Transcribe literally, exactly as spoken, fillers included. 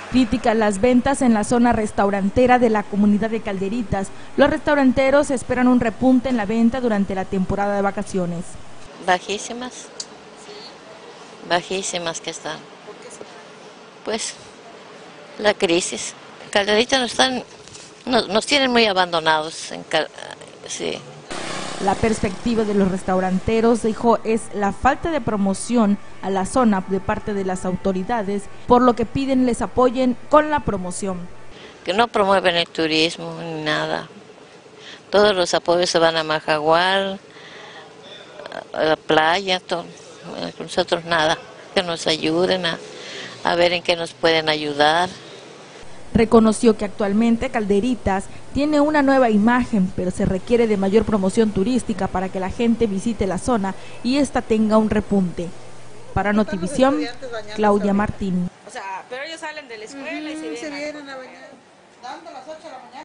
Critican las ventas en la zona restaurantera de la comunidad de Calderitas. Los restauranteros esperan un repunte en la venta durante la temporada de vacaciones. Bajísimas, bajísimas que están. Pues la crisis. Calderitas nos están, nos, nos tienen muy abandonados. En, sí. La perspectiva de los restauranteros, dijo, es la falta de promoción a la zona de parte de las autoridades, por lo que piden les apoyen con la promoción. Que no promueven el turismo ni nada. Todos los apoyos se van a Majagual, a la playa, todo. Nosotros nada. Que nos ayuden a, a ver en qué nos pueden ayudar. Reconoció que actualmente Calderitas tiene una nueva imagen, pero se requiere de mayor promoción turística para que la gente visite la zona y esta tenga un repunte. Para Notivisión, Claudia Martín. O sea, pero ellos salen de la escuela mm, y se, se vienen a bañar, dando las ocho de la mañana.